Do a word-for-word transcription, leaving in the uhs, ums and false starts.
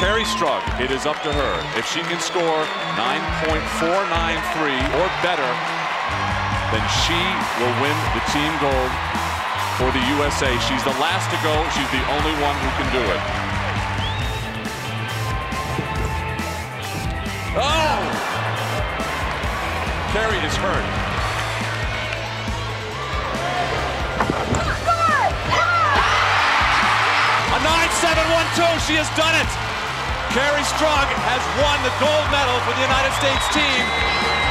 Kerri Strug, it is up to her. If she can score nine point four nine three or better, then she will win the team gold for the U S A. She's the last to go. She's the only one who can do it. Oh! Kerri is hurt. A nine seven one two, she has done it! Kerri Strug has won the gold medal for the United States team.